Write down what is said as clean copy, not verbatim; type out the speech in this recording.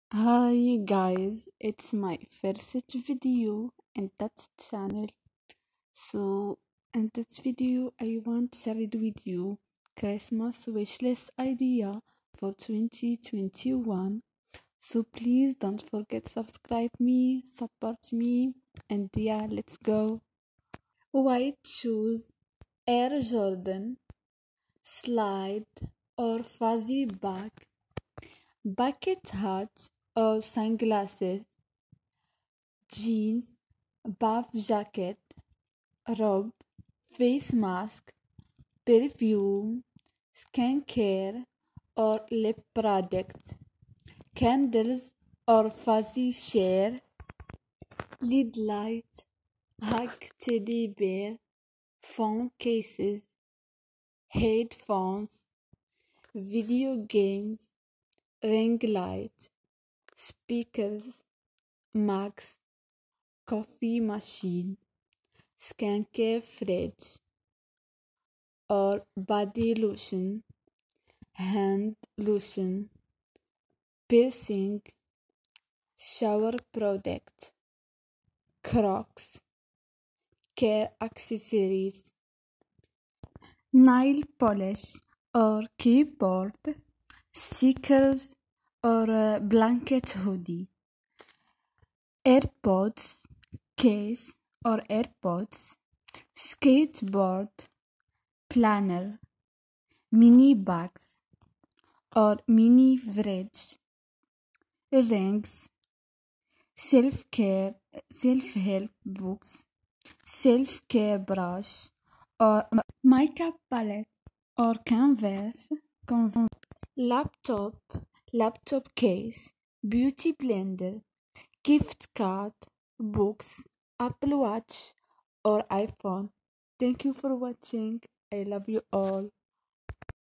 Hi guys, it's my first video in that channel. So in this video I want to share it with you Christmas wishlist idea for 2021. So please don't forget subscribe me, support me, and yeah, let's go. White shoes, Air Jordan, slide or fuzzy bag, bucket hat or sunglasses, jeans, buff jacket, robe, face mask, perfume, skincare or lip product, candles or fuzzy share, lead light, hug teddy bear, phone cases, headphones, video games, ring light, speakers, mugs, coffee machine, skincare fridge or body lotion, hand lotion, piercing, shower product, Crocs, care accessories, nail polish or keyboard, stickers or blanket hoodie, AirPods, case or AirPods, skateboard, planner, mini bags or mini fridge, rings, self-care, self-help books, self-care brush or makeup palette or laptop, laptop case, beauty blender, gift card, books, Apple Watch or iPhone. Thank you for watching. I love you all.